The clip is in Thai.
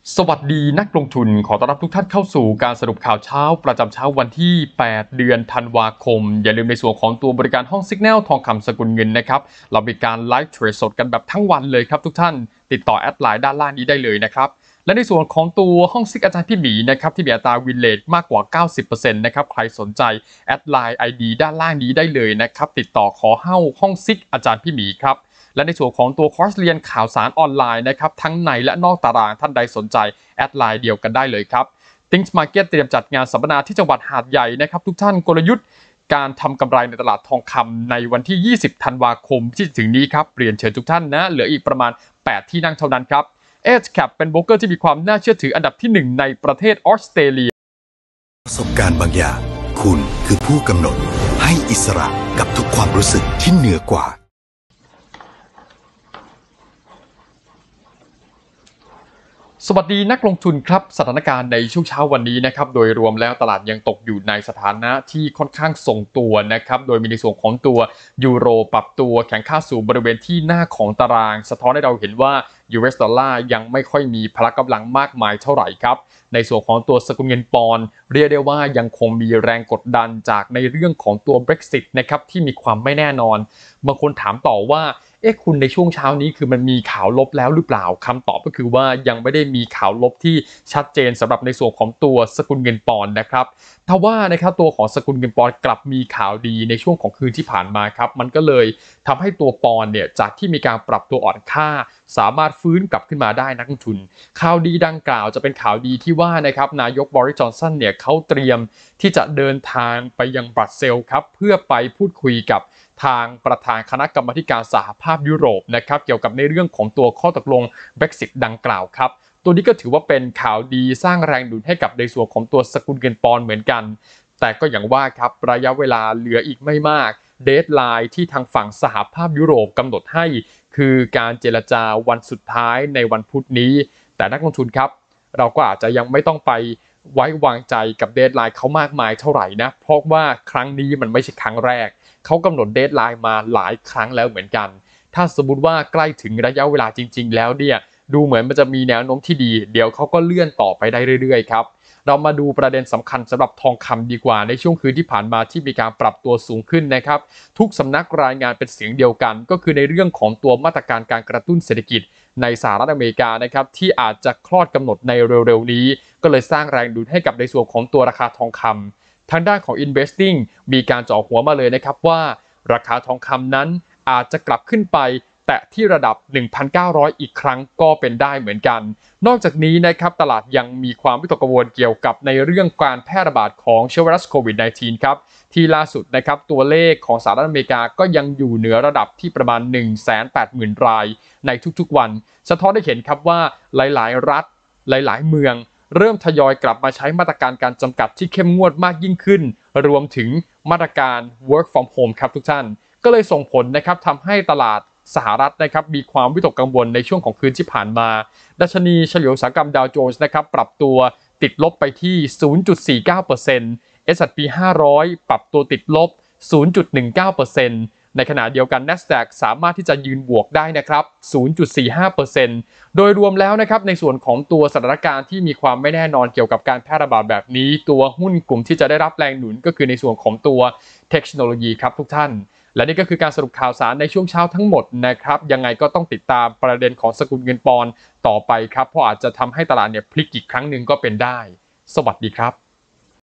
สวัสดีนักลงทุนขอต้อนรับทุกท่านเข้าสู่การสรุปข่าวเช้าประจำเช้าวันที่ 8 เดือนธันวาคมอย่าลืมในส่วนของตัวบริการห้อง Signal ทองคำสกุลเงินนะครับเรามีการไลฟ์เทรดสดกันแบบทั้งวันเลยครับทุกท่านติดต่อแอดไลน์ด้านล่างนี้ได้เลยนะครับและในส่วนของตัวห้องซิกอาจารย์พี่หมีนะครับที่มีอัตราวินเลทมากกว่า 90% นะครับใครสนใจแอดไลน์ ID ด้านล่างนี้ได้เลยนะครับติดต่อขอเข้าห้องซิกอาจารย์พี่หมีครับและในส่วนของตัวคอร์สเรียนข่าวสารออนไลน์นะครับทั้งในและนอกตารางท่านใดสนใจแอดไลน์เดียวกันได้เลยครับ Things Market เตรียมจัดงานสัมมนาที่จังหวัดหาดใหญ่นะครับทุกท่านกลยุทธ์การทำกำไรในตลาดทองคำในวันที่ 20 ธันวาคมที่จะถึงนี้ครับเรียนเชิญทุกท่านนะเหลืออีกประมาณ 8 ที่นั่งเท่านั้นครับ Edge Cap เป็นโบรกเกอร์ที่มีความน่าเชื่อถืออันดับที่ 1 ในประเทศออสเตรเลียประสบการณ์บางอย่างคุณคือผู้กำหนดให้อิสระกับทุกความรู้สึกที่เหนือกว่าสวัสดีนักลงทุนครับสถานการณ์ในช่วงเช้าวันนี้นะครับโดยรวมแล้วตลาดยังตกอยู่ในสถานะที่ค่อนข้างทรงตัวนะครับโดยมีในส่วนของตัวยูโรปรับตัวแข็งค่าสู่บริเวณที่หน้าของตารางสะท้อนให้เราเห็นว่า US ดอลลาร์ยังไม่ค่อยมีพละกำลังมากมายเท่าไหร่ครับในส่วนของตัวสกุลเงินปอนด์เรียกได้ว่ายังคงมีแรงกดดันจากในเรื่องของตัว Brexit นะครับที่มีความไม่แน่นอนบางคนถามต่อว่าคุณในช่วงเช้านี้คือมันมีข่าวลบแล้วหรือเปล่าคำตอบก็คือว่ายังไม่ได้มีข่าวลบที่ชัดเจนสำหรับในส่วนของตัวสกุลเงินปอนด์นะครับทว่านะครับตัวของสกุลเงินปอนด์กลับมีข่าวดีในช่วงของคืนที่ผ่านมาครับมันก็เลยทำให้ตัวปอนด์เนี่ยจากที่มีการปรับตัวอ่อนค่าสามารถฟื้นกลับขึ้นมาได้นักลงทุนข่าวดีดังกล่าวจะเป็นข่าวดีที่ว่านะครับนายกบริส จอนสันเนี่ยเขาเตรียมที่จะเดินทางไปยังบรัสเซลส์ครับเพื่อไปพูดคุยกับทางประธานคณะกรรมาการสหภาพยุโรปนะครับเกี่ยวกับในเรื่องของตัวข้อตกลง Brexit ดังกล่าวครับตัวนี้ก็ถือว่าเป็นข่าวดีสร้างแรงดุลให้กับในส่วนของตัวสกุลเงินปอนด์เหมือนกันแต่ก็อย่างว่าครับระยะเวลาเหลืออีกไม่มากเดดไลน์ที่ทางฝั่งสหภาพยุโรปกำหนดให้คือการเจรจาวันสุดท้ายในวันพุธนี้แต่นักลงทุนครับเราก็อาจจะยังไม่ต้องไปไว้วางใจกับเดดไลน์เขามากมายเท่าไหร่นะเพราะว่าครั้งนี้มันไม่ใช่ครั้งแรกเขากำหนดเดดไลน์มาหลายครั้งแล้วเหมือนกันถ้าสมมติว่าใกล้ถึงระยะเวลาจริงๆแล้วเนี่ยดูเหมือนมันจะมีแนวโน้มที่ดีเดี๋ยวเขาก็เลื่อนต่อไปได้เรื่อยๆครับเรามาดูประเด็นสำคัญสำหรับทองคำดีกว่าในช่วงคืนที่ผ่านมาที่มีการปรับตัวสูงขึ้นนะครับทุกสำนักรายงานเป็นเสียงเดียวกันก็คือในเรื่องของตัวมาตรการการกระตุ้นเศรษฐกิจในสหรัฐอเมริกานะครับที่อาจจะคลอดกำหนดในเร็วๆนี้ก็เลยสร้างแรงดูดให้กับในส่วนของตัวราคาทองคำทางด้านของ Investing มีการเจาะหัวมาเลยนะครับว่าราคาทองคำนั้นอาจจะกลับขึ้นไปแตะที่ระดับ 1,900 อีกครั้งก็เป็นได้เหมือนกันนอกจากนี้นะครับตลาดยังมีความวิตกกังวลเกี่ยวกับในเรื่องการแพร่ระบาดของเชื้อไวรัสโควิด -19 ครับที่ล่าสุดนะครับตัวเลขของสหรัฐอเมริกาก็ยังอยู่เหนือระดับที่ประมาณ 180,000 รายในทุกๆวันสะท้อนให้เห็นครับว่าหลายๆรัฐหลายๆเมืองเริ่มทยอยกลับมาใช้มาตรการการจำกัดที่เข้มงวดมากยิ่งขึ้นรวมถึงมาตรการ work from home ครับทุกท่านก็เลยส่งผลนะครับทำให้ตลาดสหรัฐนะครับมีความวิตกกังวลในช่วงของคืนที่ผ่านมาดัชนีเฉลี่ยอุตสาหกรรมดาวโจนส์นะครับปรับตัวติดลบไปที่ 0.49% S&P 500 ปรับตัวติดลบ 0.19%ในขณะเดียวกัน NASDAQ สามารถที่จะยืนบวกได้นะครับ 0.45% โดยรวมแล้วนะครับในส่วนของตัวสถานการณ์ที่มีความไม่แน่นอนเกี่ยวกับการแพร่ระบาดแบบนี้ตัวหุ้นกลุ่มที่จะได้รับแรงหนุนก็คือในส่วนของตัวเทคโนโลยีครับทุกท่านและนี่ก็คือการสรุปข่าวสารในช่วงเช้าทั้งหมดนะครับยังไงก็ต้องติดตามประเด็นของสกุลเงินปอนด์ต่อไปครับเพราะอาจจะทำให้ตลาดเนี่ยพลิกอีกครั้งหนึ่งก็เป็นได้สวัสดีครับ